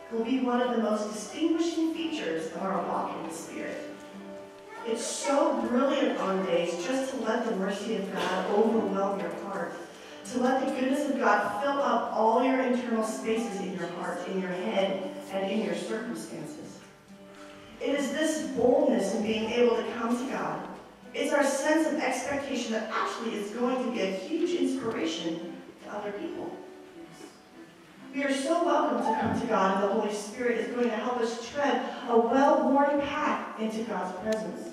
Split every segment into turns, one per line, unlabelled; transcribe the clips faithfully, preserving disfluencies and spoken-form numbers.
will be one of the most distinguishing features of our walk in the Spirit. It's so brilliant on days just to let the mercy of God overwhelm your heart, to let the goodness of God fill up all your internal spaces in your heart, in your head, and in your circumstances. It is this boldness in being able to come to God. It's our sense of expectation that actually is going to be a huge inspiration to other people. We are so welcome to come to God, and the Holy Spirit is going to help us tread a well-worn path into God's presence.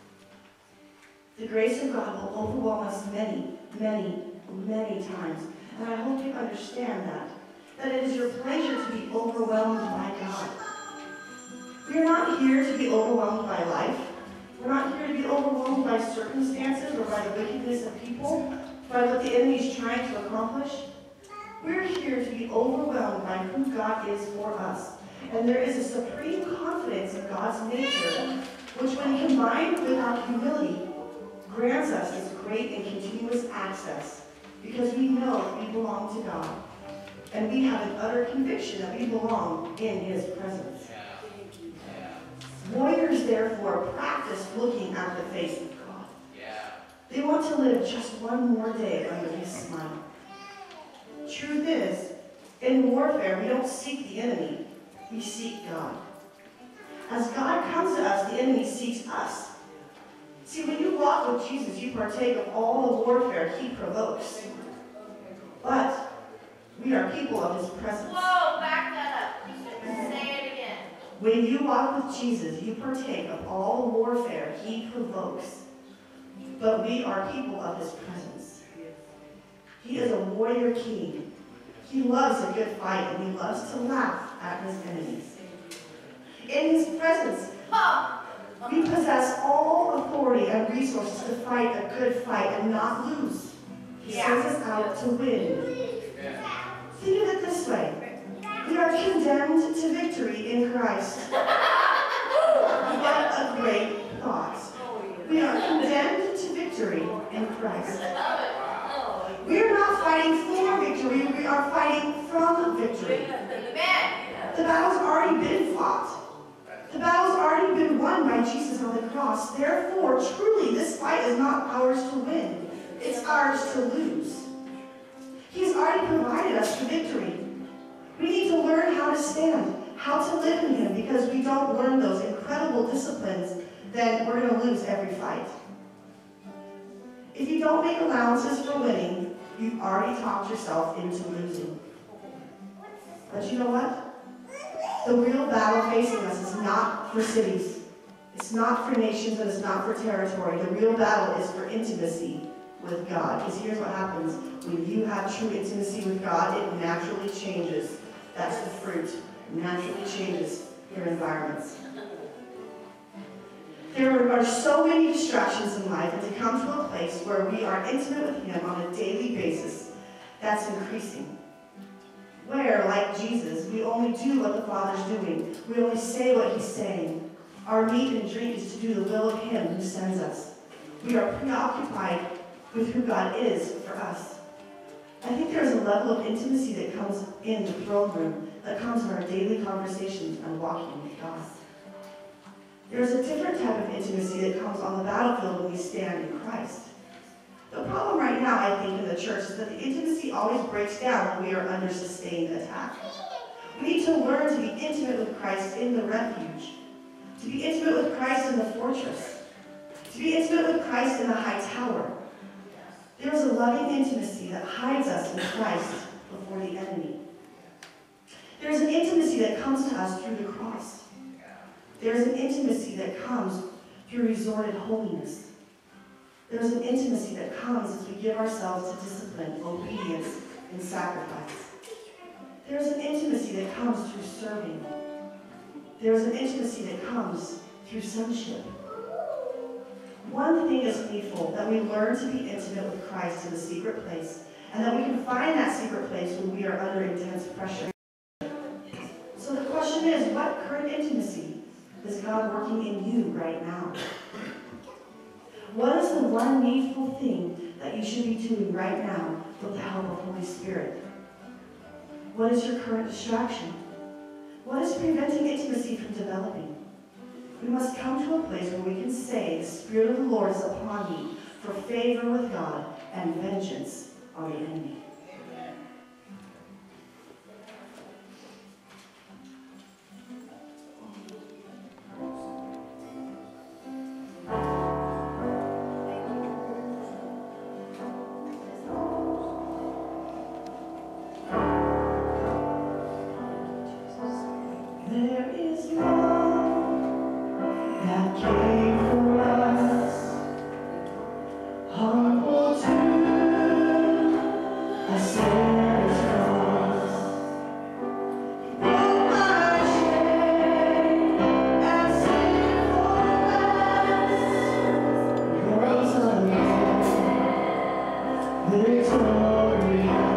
The grace of God will overwhelm us many, many, many times. And I hope you understand that. That it is your pleasure to be overwhelmed by God. We are not here to be overwhelmed by life. We're not here to be overwhelmed by circumstances or by the wickedness of people, by what the enemy is trying to accomplish. We're here to be overwhelmed by who God is for us. And there is a supreme confidence in God's nature, which when combined with our humility, grants us this great and continuous access, because we know that we belong to God. And we have an utter conviction that we belong in His presence. Warriors, therefore, practice looking at the face of God. They want to live just one more day under His smile. Truth is, in warfare, we don't seek the enemy, we seek God. As God comes to us, the enemy seeks us. See, when you walk with Jesus, you partake of all the warfare He provokes. But we are people of His presence.
Whoa, back that up. Say it again.
When you walk with Jesus, you partake of all the warfare He provokes. But we are people of His presence. He is a warrior king. He loves a good fight, and He loves to laugh at His enemies. In His presence, we possess all authority and resources to fight a good fight and not lose. He sends us out to win. Think of it this way. We are condemned to victory in Christ. What a great thought. We are condemned to victory in Christ. We are not fighting for victory, we are fighting from victory. The battle's already been fought. The battle's already been won by Jesus on the cross. Therefore, truly, this fight is not ours to win. It's ours to lose. He's already provided us the victory. We need to learn how to stand, how to live in Him, because we don't learn those incredible disciplines, then we're going to lose every fight. If you don't make allowances for winning, you've already talked yourself into losing. But you know what? The real battle facing us is not for cities. It's not for nations, and it's not for territory. The real battle is for intimacy with God. Because here's what happens. When you have true intimacy with God, it naturally changes. That's the fruit. It naturally changes your environments. There are so many distractions in life, and to come to a place where we are intimate with Him on a daily basis, that's increasing. Where, like Jesus, we only do what the Father's doing. We only say what He's saying. Our meat and drink is to do the will of Him who sends us. We are preoccupied with who God is for us. I think there's a level of intimacy that comes in the throne room, that comes in our daily conversations and walking with God. There's a different type of intimacy that comes on the battlefield when we stand in Christ. The problem right now, I think, in the church is that the intimacy always breaks down when we are under sustained attack. We need to learn to be intimate with Christ in the refuge, to be intimate with Christ in the fortress, to be intimate with Christ in the high tower. There is a loving intimacy that hides us in Christ before the enemy. There is an intimacy that comes to us through the cross. There is an intimacy that comes through resorted holiness. There is an intimacy that comes as we give ourselves to discipline, obedience, and sacrifice. There is an intimacy that comes through serving. There is an intimacy that comes through sonship. One thing is needful, that we learn to be intimate with Christ in the secret place, and that we can find that secret place when we are under intense pressure. So the question is, what current intimacy is God working in you right now? What is the one needful thing that you should be doing right now with the help of Holy Spirit? What is your current distraction? What is preventing intimacy from developing? We must come to a place where we can say, the Spirit of the Lord is upon me for favor with God and vengeance on the enemy. There is love that came for us, humble to a sinner's cross. Broke my shame and sinfulness, rose again, victorious.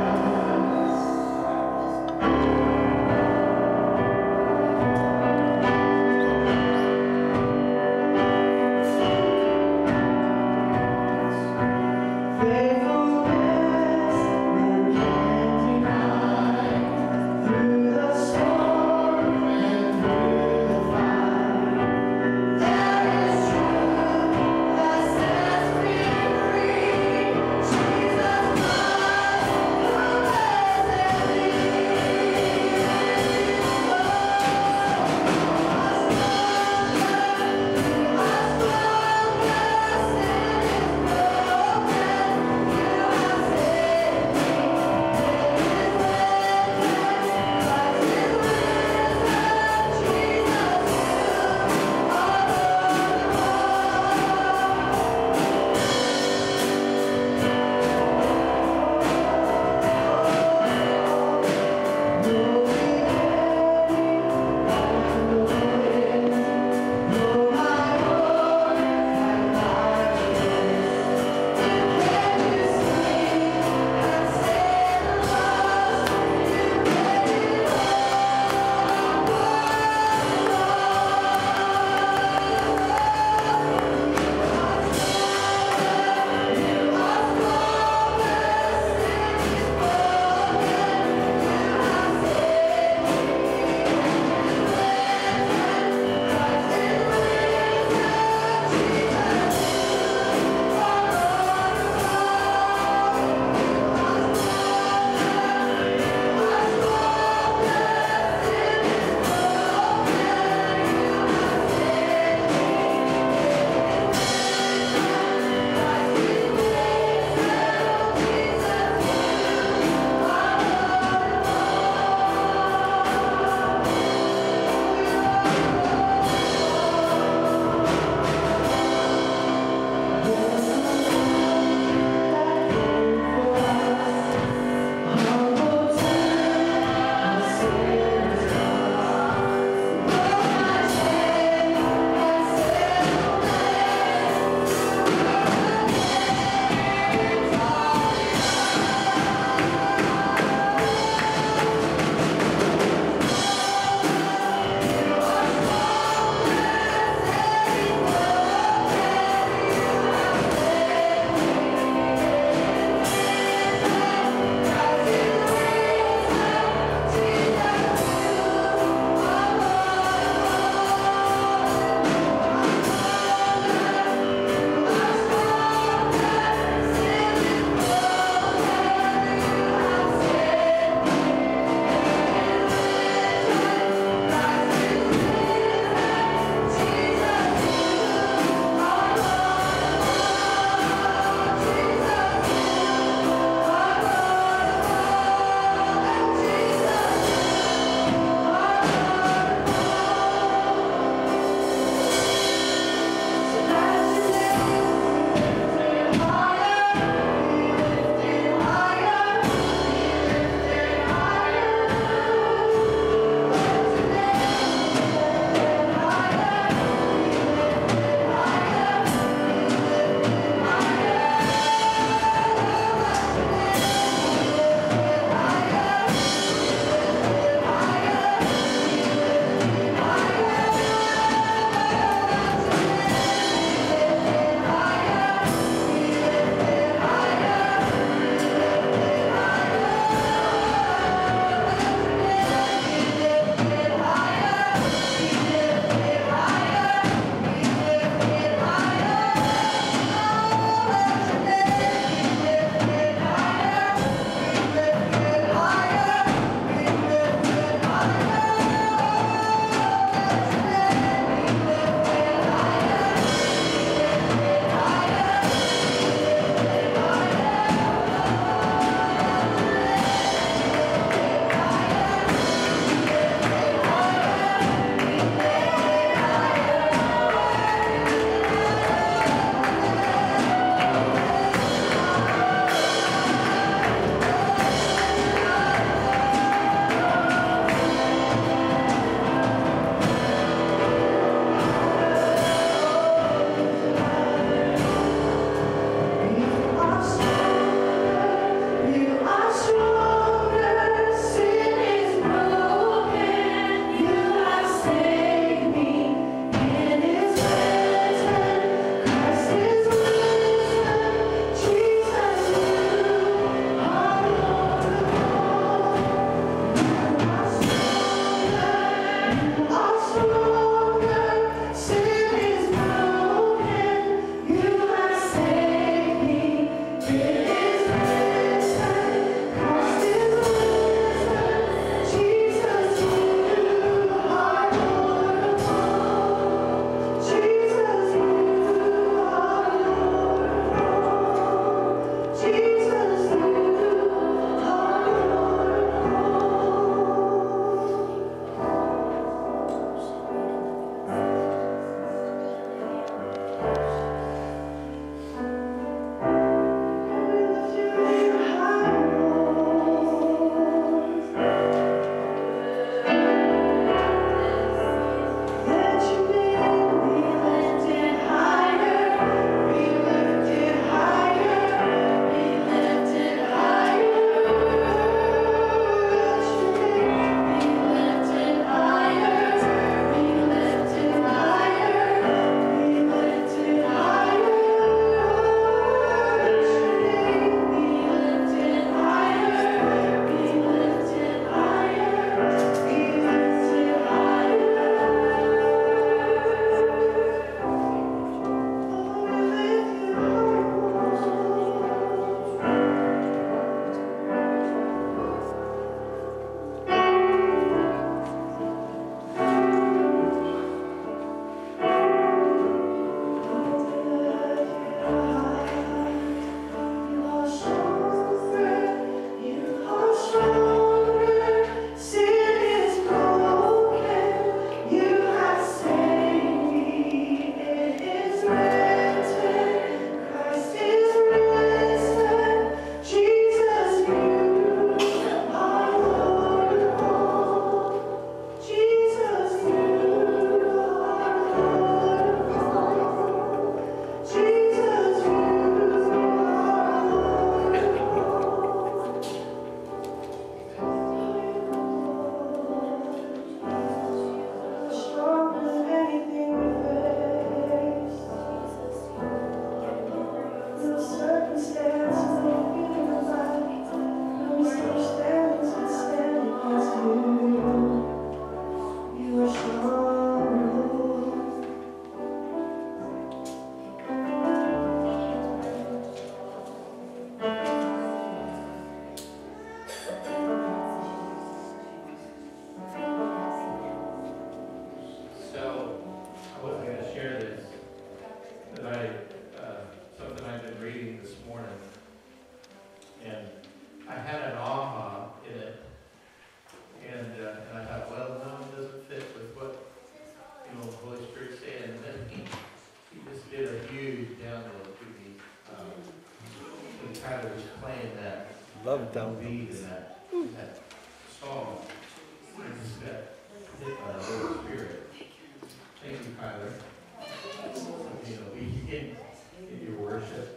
of explain that
Love
don't
down.
be in that, in that song. It's that hit by the Holy Spirit. Thank you, Kyler. You know, we in, in your worship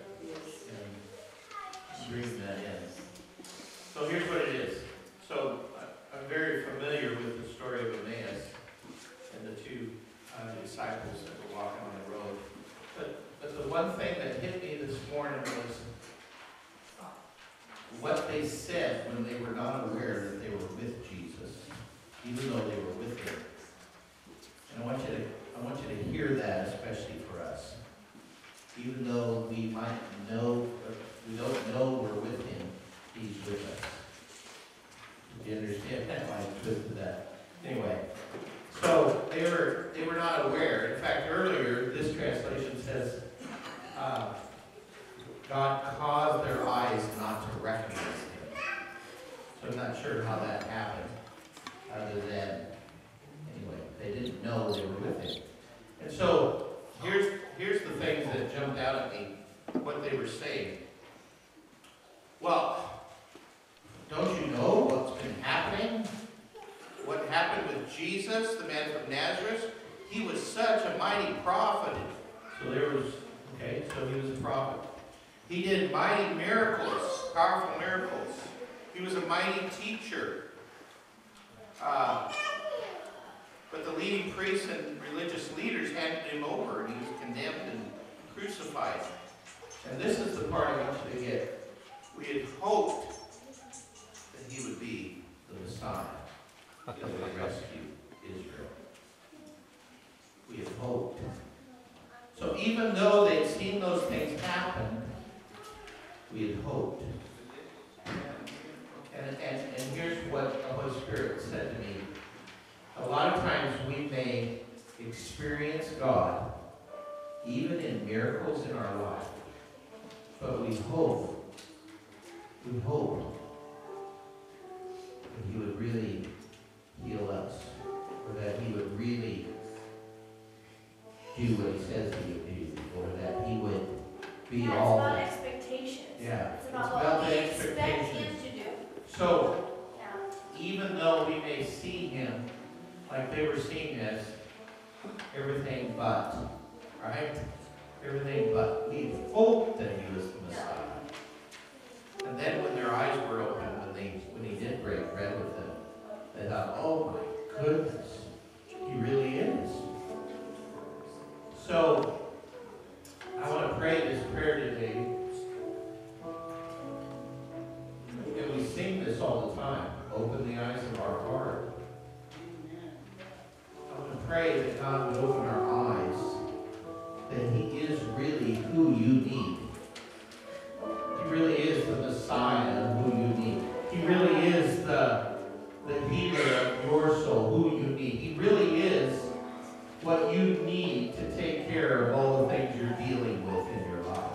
and bring that in. So here's what it is. So I- I'm very familiar with the story of Emmaus and the two uh, disciples that were walking on the road. But, but the one thing that hit me this morning was what they said when they were not aware that they were with Jesus, even though they were with him. And I want you to, I want you to hear that, especially for us. Even though we might know, we don't know we're with him, he's with us. Do you understand that? I twisted that. Anyway, so they were they were not aware. In fact, earlier this translation says, uh, God caused their eyes not to recognize him. So I'm not sure how that happened, other than, anyway, they didn't know they were with him. And so, here's, here's the things that jumped out at me, what they were saying. Well, don't you know what's been happening? What happened with Jesus, the man from Nazareth? He was such a mighty prophet. So there was, okay, so he was a prophet. He did mighty miracles, powerful miracles. He was a mighty teacher. Uh, but the leading priests and religious leaders handed him over, and he was condemned and crucified. And this is the part I want you to get. We had hoped that he would be the Messiah that would rescue Israel. We had hoped. So even though they'd seen those things happen, we had hoped. And, and, and here's what the Holy Spirit said to me. A lot of times we may experience God, even in miracles in our life, but we hope, we hope that he would really heal us, or that he would really do what he says he would do, or that he would be
Yeah,
all
it's about
that.
expectations.
Yeah,
It's
it's
about
about
what
the
we expect
expectations.
him to do.
So,
Yeah.
even though we may see him like they were seeing as everything but, right? Everything but. We hoped that he was the Messiah. And then when their eyes were open, when they when he did break bread with them, they thought, oh my goodness, he really is. So, I want to pray this prayer today. And we sing this all the time. Open the eyes of our heart. I want to pray that God would open our eyes, that he is really who you need. He really is the Messiah who you need. He really is the, the healer of your soul, who you need. He really is what you need to take care of all the things you're dealing with in your life.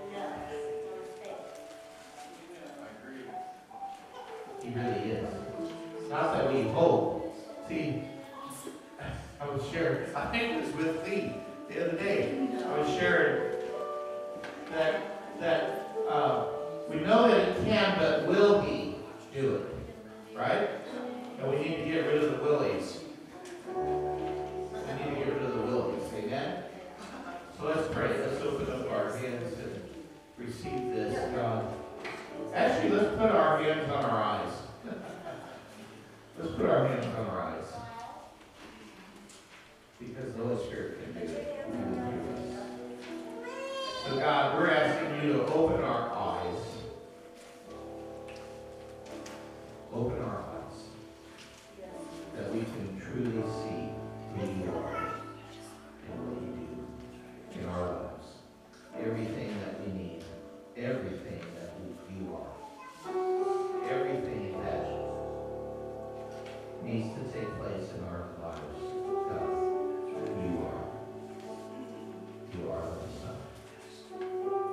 He really is. Not that we hope. See, I was sharing, I think it was with Lee the other day. I was sharing that that uh, we know that he can, but will he do it? Right? And we need to get rid of the willies. We need to get rid of the willies. Amen? So let's pray. Let's open up our hands and receive this, God. Actually, let's put our hands on our eyes. Let's put our hands on our eyes. Because the Holy Spirit can do it. He will do us. So God, we're asking you to open our eyes. Open our eyes. That we can truly see who you are and what you do in our lives. Everything that we need. Everything that you are. Everything that needs to take place in our lives. God, you are. You are the Son.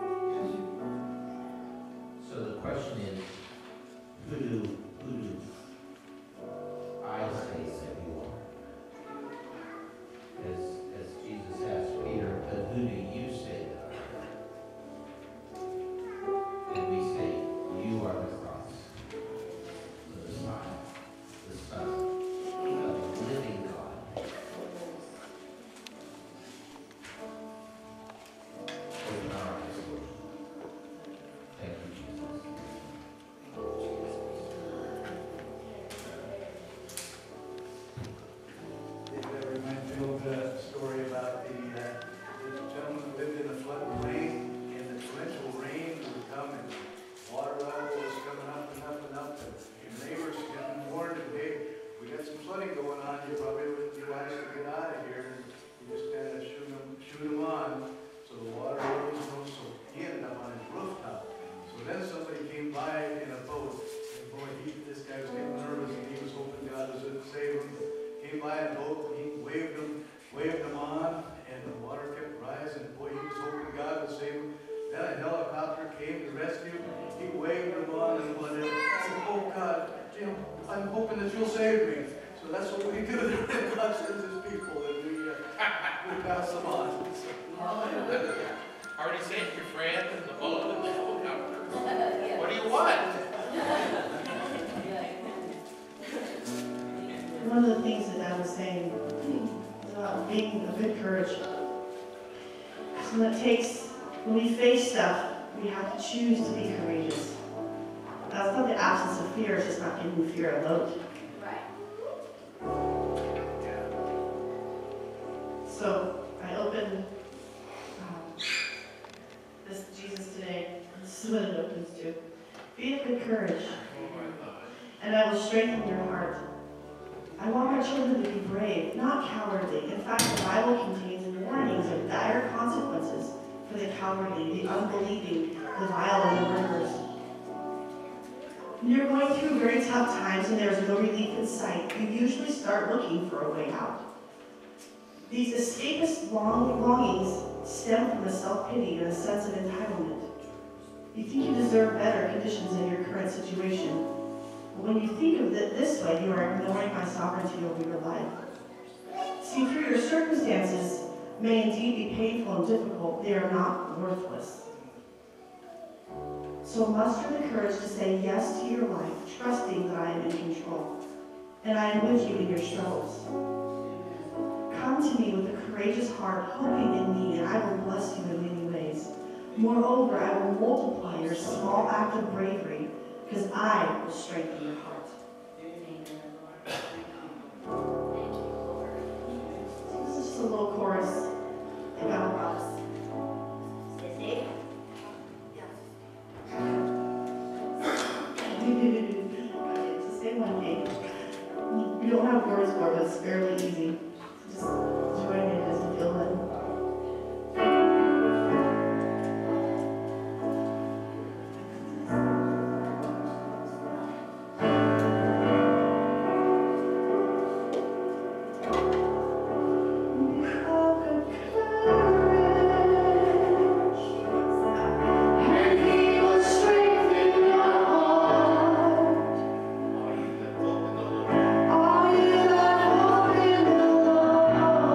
So the question is, who do, who do I say that you are?
know, he waved them, waved them on, and the water kept rising. Boy, he was hoping God would save him. Then a helicopter came to rescue him. He waved them on and whatever. I said, oh God, Jim, I'm hoping that you'll save me. So that's what we do. God sends his people, and we, uh, we pass them on. So,
Already saved your friend in the boat and the helicopter. What do you want?
One of the things that Dad was saying is about being of good courage. So when it takes, when we face stuff, we have to choose to be courageous. That's not the absence of fear, it's just not giving fear a load. So I opened um, this Jesus today. This is what it opens to. Be of good courage, and I will strengthen your heart. I want my children to be brave, not cowardly. In fact, the Bible contains warnings of dire consequences for the cowardly, the unbelieving, the vile, and the murderers. When you're going through very tough times and there's no relief in sight, you usually start looking for a way out. These escapist long longings stem from a self-pity and a sense of entitlement. You think you deserve better conditions in your current situation. But when you think of it this way, you are ignoring my sovereignty over your life. See, through your circumstances may indeed be painful and difficult, they are not worthless. So muster the courage to say yes to your life, trusting that I am in control, and I am with you in your struggles. Come to me with a courageous heart, hoping in me, and I will bless you in many ways. Moreover, I will multiply your small act of bravery, because I will strengthen your heart. This is just a little chorus that God brought us. It's the same one day. We don't have words for it, but it's fairly easy. Just join it as you feel it.
oh,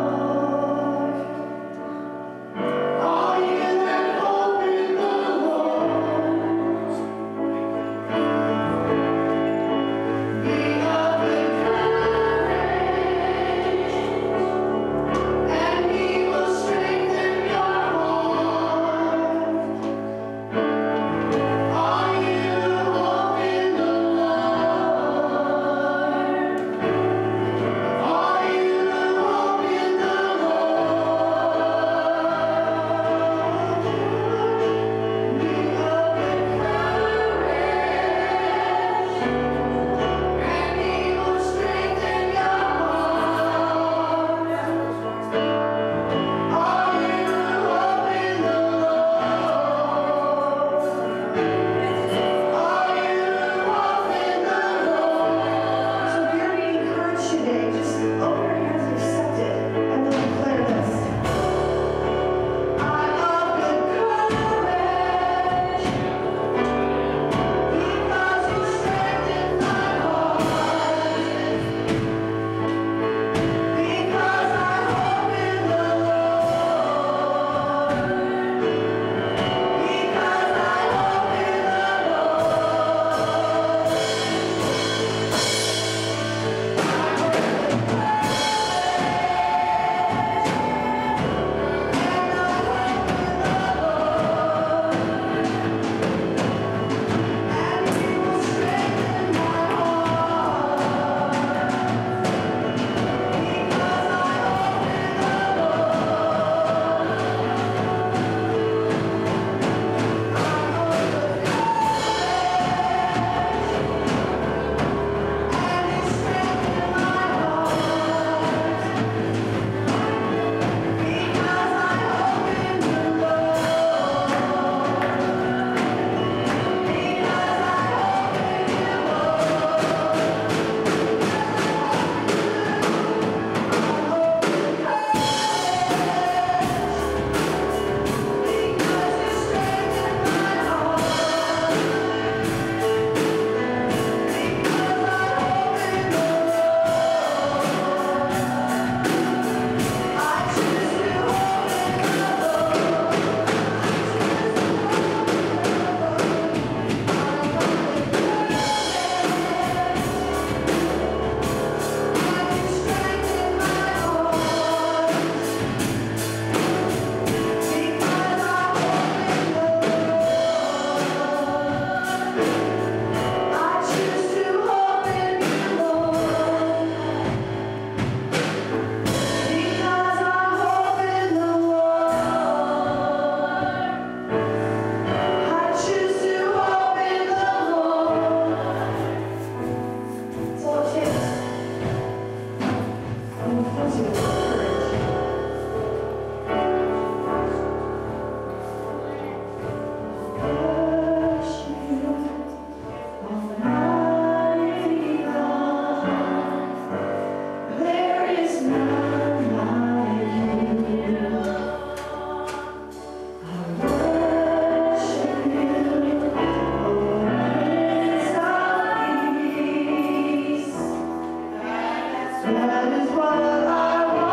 to encourage you. Worship you, Almighty God. There is none like you. I worship you, O Prince of Peace. That is what I want.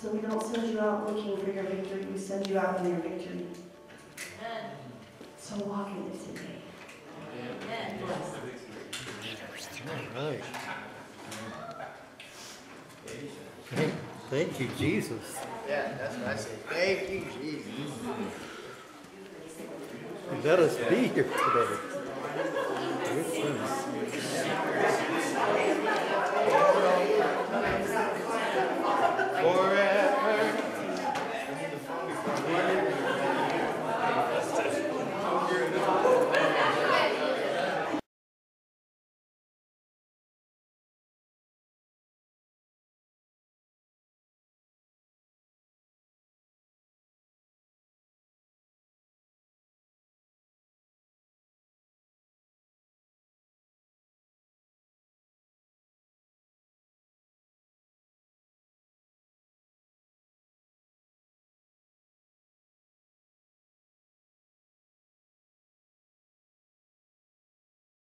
So we don't send you out looking for your victory. We send you out in your victory.
Amen.
So walk in it today.
Amen.
All right. Thank, thank you, Jesus.
Yeah, that's what I say. Thank you, Jesus.
Let us be here today. Good things.